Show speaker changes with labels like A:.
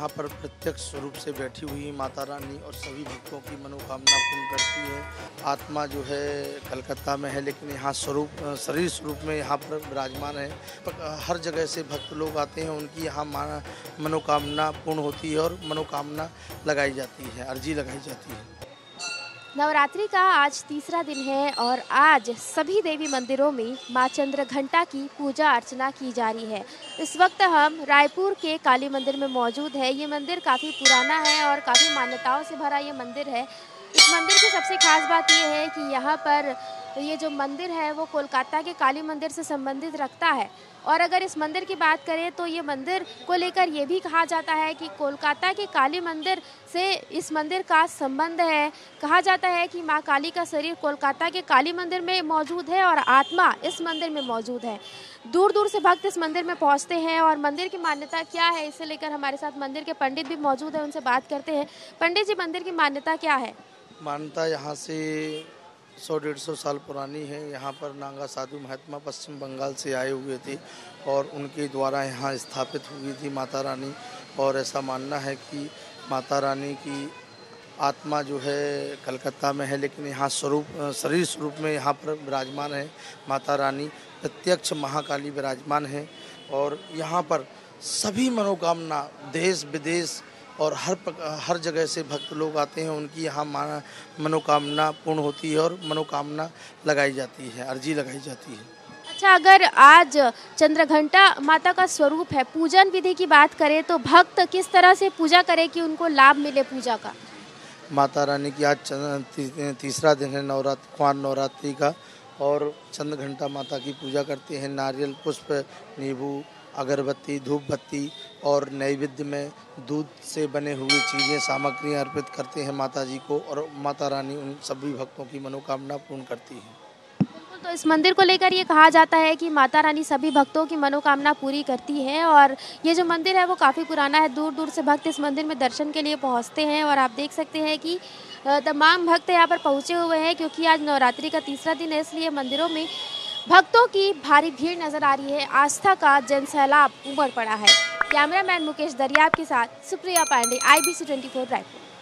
A: यहाँ पर प्रत्यक्ष रूप से बैठी हुई माता रानी और सभी भक्तों की मनोकामना पूर्ण करती है। आत्मा जो है कलकत्ता में है, लेकिन यहाँ शरीर स्वरूप में यहाँ पर विराजमान है। हर जगह से भक्त लोग आते हैं, उनकी यहाँ मनोकामना पूर्ण होती है और मनोकामना लगाई जाती है, अर्जी लगाई जाती है।
B: नवरात्रि का आज तीसरा दिन है और आज सभी देवी मंदिरों में मां चंद्रघंटा की पूजा अर्चना की जा रही है। इस वक्त हम रायपुर के काली मंदिर में मौजूद है। ये मंदिर काफ़ी पुराना है और काफ़ी मान्यताओं से भरा ये मंदिर है। इस मंदिर की सबसे खास बात ये है कि यहाँ पर ये जो मंदिर है वो कोलकाता के काली मंदिर से संबंधित रखता है। और अगर इस मंदिर की बात करें तो ये मंदिर को लेकर ये भी कहा जाता है कि कोलकाता के काली मंदिर से इस मंदिर का संबंध है। कहा जाता है कि मां काली का शरीर कोलकाता के काली मंदिर में मौजूद है और आत्मा इस मंदिर में मौजूद है। दूर दूर से भक्त इस मंदिर में पहुंचते हैं और मंदिर की मान्यता क्या है इसे लेकर हमारे साथ मंदिर के पंडित भी मौजूद हैं, उनसे बात करते हैं। पंडित जी, मंदिर की मान्यता क्या है?
A: मान्यता यहाँ से 100-150 साल पुरानी है। यहाँ पर नागा साधु महात्मा पश्चिम बंगाल से आए हुए थे और उनके द्वारा यहाँ स्थापित हुई थी माता रानी। और ऐसा मानना है कि माता रानी की आत्मा जो है कलकत्ता में है, लेकिन यहाँ शरीर स्वरूप में यहाँ पर विराजमान है। माता रानी प्रत्यक्ष महाकाली विराजमान है और यहाँ पर सभी मनोकामना देश विदेश और हर जगह से भक्त लोग आते हैं, उनकी यहाँ मनोकामना पूर्ण होती है और मनोकामना लगाई जाती है, अर्जी लगाई जाती है।
B: अच्छा, अगर आज चंद्रघंटा माता का स्वरूप है, पूजन विधि की बात करें तो भक्त किस तरह से पूजा करे कि उनको लाभ मिले पूजा का?
A: माता रानी की आज तीसरा दिन है नवरात्रि का और चंद्रघंटा माता की पूजा करते हैं। नारियल, पुष्प, नींबू, अगरबत्ती, धूप बत्ती और नैवेद्य में दूध से बने हुए चीज़ें सामग्रियाँ अर्पित करते हैं माता जी को और माता रानी उन सभी भक्तों की मनोकामना पूर्ण करती है।
B: बिल्कुल, तो इस मंदिर को लेकर ये कहा जाता है कि माता रानी सभी भक्तों की मनोकामना पूरी करती है और ये जो मंदिर है वो काफ़ी पुराना है। दूर दूर से भक्त इस मंदिर में दर्शन के लिए पहुँचते हैं और आप देख सकते हैं कि तमाम भक्त यहाँ पर पहुँचे हुए हैं क्योंकि आज नवरात्रि का तीसरा दिन है, इसलिए मंदिरों में भक्तों की भारी भीड़ नजर आ रही है। आस्था का जनसैलाब उमड़ पड़ा है। कैमरामैन मुकेश दरियाब के साथ सुप्रिया पांडे, IBC 24 रायपुर।